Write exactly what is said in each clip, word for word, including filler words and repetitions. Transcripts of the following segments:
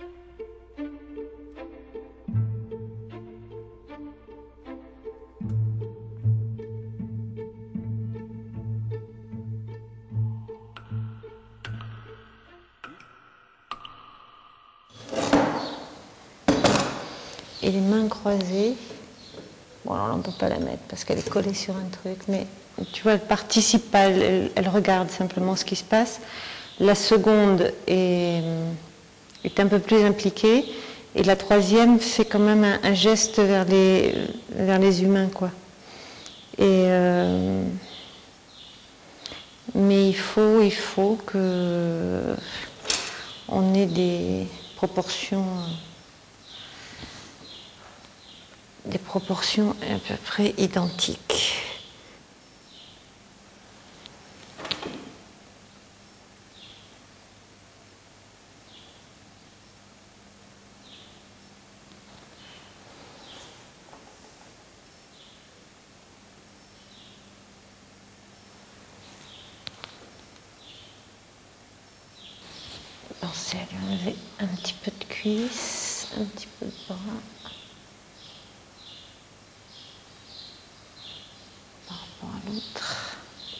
Et les mains croisées, bon alors on ne peut pas la mettre parce qu'elle est collée sur un truc, mais tu vois, elle participe pas, elle, elle regarde simplement ce qui se passe. La seconde est, est un peu plus impliquée, et la troisième fait quand même un, un geste vers les, vers les humains, quoi. Et euh, mais il faut, il faut que on ait des proportions. Des proportions à peu près identiques. Pensez à lui enlever un petit peu de cuisse, un petit peu de bras. Par rapport à l'autre.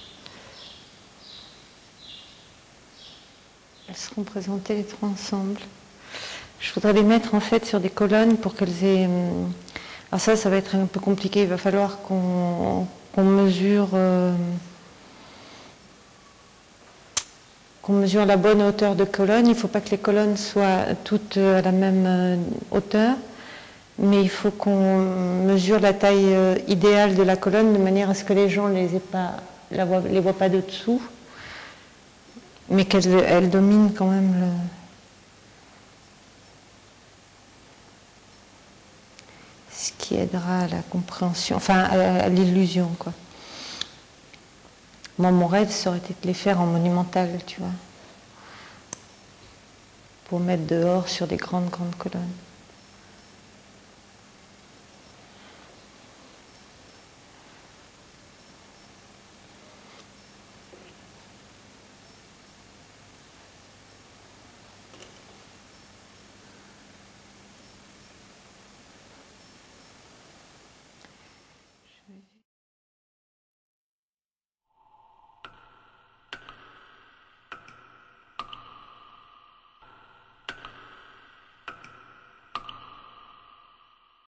Elles seront présentées les trois ensemble. Je voudrais les mettre en fait sur des colonnes pour qu'elles aient... Alors ça, ça va être un peu compliqué. Il va falloir qu'on qu'on mesure... Euh... qu'on mesure la bonne hauteur de colonne. Il ne faut pas que les colonnes soient toutes à la même hauteur, mais il faut qu'on mesure la taille idéale de la colonne de manière à ce que les gens ne les, aient pas, la voient, les voient pas de dessous, mais qu'elle elle domine quand même le... ce qui aidera à la compréhension, enfin à, à l'illusion, quoi. Moi, mon rêve, ça aurait été de les faire en monumental, tu vois, pour mettre dehors sur des grandes, grandes colonnes.